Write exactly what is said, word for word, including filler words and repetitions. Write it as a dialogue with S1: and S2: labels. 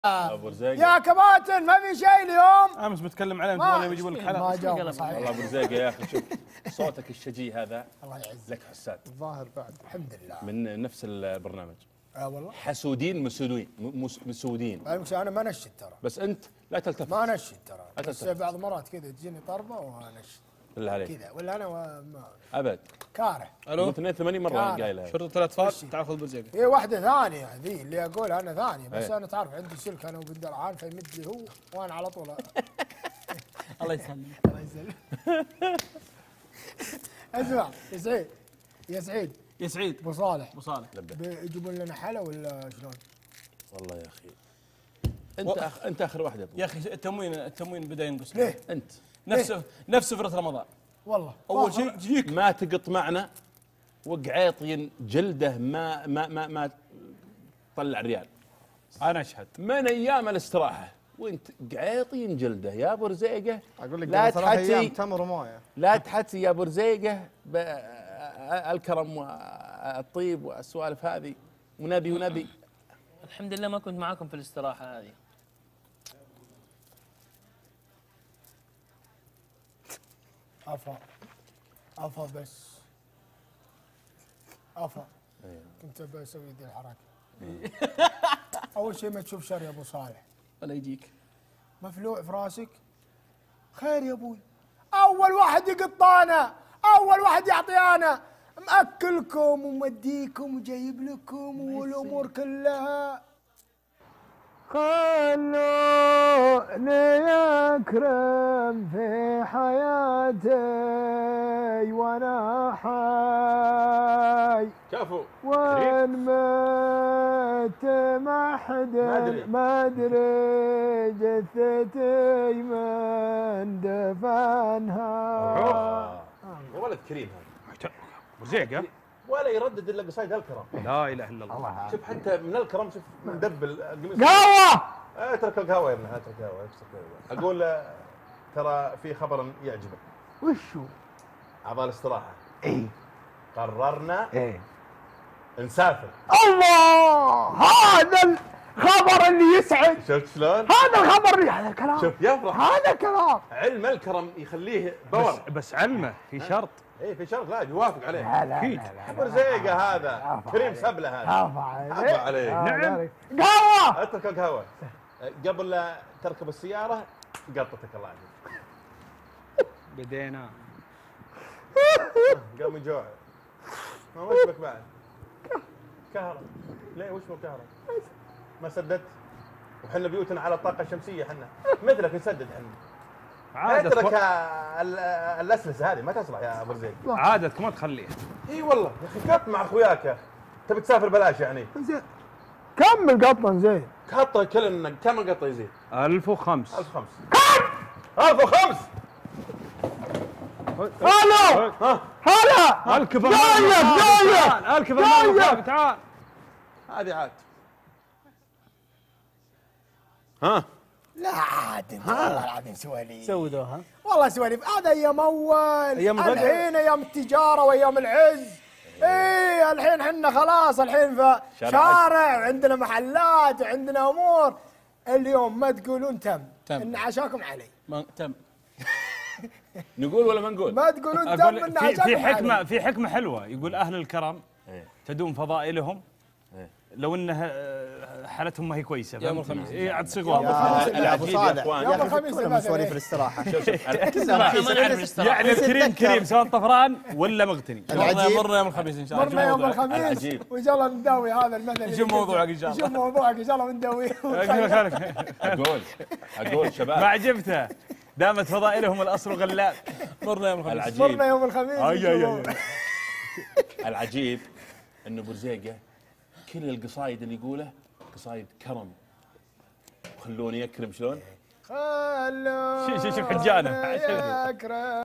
S1: ابو رزيق
S2: يا كباتن ما في شيء اليوم.
S3: امس بتكلم عليهم تبغون يجيبون لك حلقه.
S2: ما جاوب صحيح.
S1: والله ابو رزيق يا اخي شوف صوتك الشجي هذا
S2: الله يعزك
S1: لك حساد
S2: الظاهر بعد الحمد لله
S1: من نفس البرنامج.
S2: اه والله
S1: حسودين مسودين مسودين.
S2: انا ما نشد ترى،
S1: بس انت لا تلتفت.
S2: ما نشد ترى،
S1: لا
S2: بس
S1: تلتفت.
S2: بعض المرات كذا تجيني طربه وانشد
S1: بالله عليك
S2: كذا، ولا انا وما
S1: ابد.
S2: كاره.
S3: الو
S1: اثنين وثمانين مره
S2: كان.
S1: قايلها.
S3: شرطه الاطفال تعال خذ برزيقه.
S2: هي واحده ثانيه ذي اللي اقولها انا ثانيه، بس
S1: ايه.
S2: انا تعرف عندي سلك انا وبالدرعان فيمد لي هو وانا على طول.
S3: الله يسلمك.
S2: الله يسلمك. اسمع يا سعيد، يا سعيد
S3: يا سعيد
S2: ابو صالح
S3: ابو صالح
S2: بيجيبون لنا حلا ولا شلون؟
S1: والله يا اخي انت أخ... انت اخر واحد يا ابو.
S3: يا اخي التموين التموين بدا ينقص.
S2: ليه؟
S1: انت
S3: نفس نفس سفره رمضان.
S2: والله
S3: اول شيء تجيك
S1: ما تقط معنا وقعيطين جلده ما ما ما ما طلع ريال.
S3: انا اشهد
S1: من ايام الاستراحه وانت قعيطين جلده يا ابو رزيقه.
S4: اقول لك
S1: لا
S4: قبل ثلاث ايام
S1: تحتي
S4: تمر ومويه.
S1: لا تحتي يا ابو رزيقه الكرم والطيب والسوالف هذه ونبي ونبي.
S5: الحمد لله ما كنت معاكم في الاستراحة هذه.
S2: افا افا بس افا كنت بسوي ذي الحركه. اول شيء ما تشوف شر يا ابو صالح،
S3: ولا يجيك
S2: مفلوع في راسك خير يا ابوي. اول واحد يقطانا، اول واحد يعطيانا، مأكلكم ومديكم وجايب لكم والامور كلها. خلوني اكرم في حياتي وانا حي،
S1: كفو
S2: وان مت ما حدا ما ادري جثتي من دفنها.
S1: يا ولد كريم هذا
S3: برزيقه
S1: ولا يردد الا قصايد الكرم.
S3: لا اله الا الله.
S1: شوف حتى من الكرم شوف مدبل القميص.
S2: قهوه
S1: اترك القهوه يا ابني اترك القهوه اقول آه، ترى في خبر يعجبك.
S2: وشو؟
S1: اعضاء الاستراحه
S2: ايه
S1: قررنا
S2: ايه
S1: نسافر.
S2: الله، هذا الخبر اللي يسعد،
S1: شفت شلون؟
S2: هذا الخبر اللي هذا الكلام،
S1: شوف يفرح.
S2: هذا الكلام.
S1: علم الكرم يخليه باور.
S3: بس, بس علمه في شرط.
S1: ايه في شرط لا يوافق عليه.
S2: لا لا
S3: أكيد.
S2: لا
S1: ابو رزيقه هذا كريم سبله هذا.
S2: عفا عليك
S1: عفا عليك.
S2: نعم. قهوه
S1: اترك القهوه قبل لا تركب السياره قطتك الله يعافيك.
S3: بدينا
S1: قام يجوع. ما وش بك بعد؟ كهرب. ليه وش بك كهرب؟ ما سددت؟ وحنا بيوتنا على الطاقة الشمسية حنا مثلك نسدد حنا. اترك
S3: عادتك
S1: ال- الاسلسة هذه ما تصلح يا ابو رزيق.
S3: عادتك ما تخليها.
S1: اي والله يا اخي قط مع اخوياك. تبي تسافر بلاش يعني.
S2: زين كمل قطن زين.
S1: قطه كل كم قطه يزيد؟
S3: ألف وخمس.
S1: ألف وخمس. ألف وخمس.
S2: هلا
S1: ها
S2: هلا
S3: الكفر
S2: جايك جايك
S3: الكفر
S2: جايك.
S3: تعال.
S1: هذه عاد. ها
S2: لا عاد انت والله العظيم سواليف
S5: سودوها.
S2: والله سواليف. هذا ايام اول،
S3: أيام البدء.
S2: الحين ايام التجاره وايام العز. ايه الحين حنا خلاص الحين في
S1: شارع
S2: شارع وعندنا محلات وعندنا امور. اليوم ما تقولون تم
S3: تم.
S2: ان عشاكم علي،
S3: ما تم.
S1: نقول ولا ما نقول؟
S2: ما تقولون تم
S3: اقول
S2: ان
S3: في
S2: عشاكم
S3: في حكمه
S2: علي.
S3: في حكمه حلوه يقول اهل الكرم
S1: إيه.
S3: تدوم فضائلهم
S1: إيه.
S3: لو انه آه، حالتهم ما هي كويسه.
S5: يوم
S3: فهمتني؟
S5: الخميس.
S3: إيه، عاد
S2: يوم
S3: صغار.
S2: الخميس.
S4: يا ابو
S1: العجيب يا
S4: صالح
S1: إخوان.
S4: يا
S2: يوم
S4: اخي
S2: الخميس
S4: كلهم
S2: اللي
S4: سواليف
S2: فات.
S4: الاستراحه.
S1: شوف شوف
S5: احنا ما نعرف الاستراحة.
S3: يعني الكريم كريم سواء طفران ولا مغتني.
S4: العجيب.
S3: مره يوم الخميس ان شاء الله.
S2: مرنا يوم
S3: نشوف موضوعك.
S2: الخميس
S1: العجيب.
S2: وان شاء الله نداوي هذا المثل. اللي
S3: نشوف موضوعك إن شاء الله.
S2: نشوف موضوعك ان شاء الله ونداويه.
S1: اقول اقول شباب
S3: ما عجبته دامت فضائلهم الاصل غلاب.
S5: مرنا يوم الخميس.
S1: العجيب
S2: مرنا يوم الخميس.
S3: أي أي أي.
S1: العجيب انه ابو رزيقه كل القصايد اللي يقوله قصايد كرم. خلوني اكرم شلون؟
S2: خلوني
S3: شوف شوف حجانه.
S2: اكرم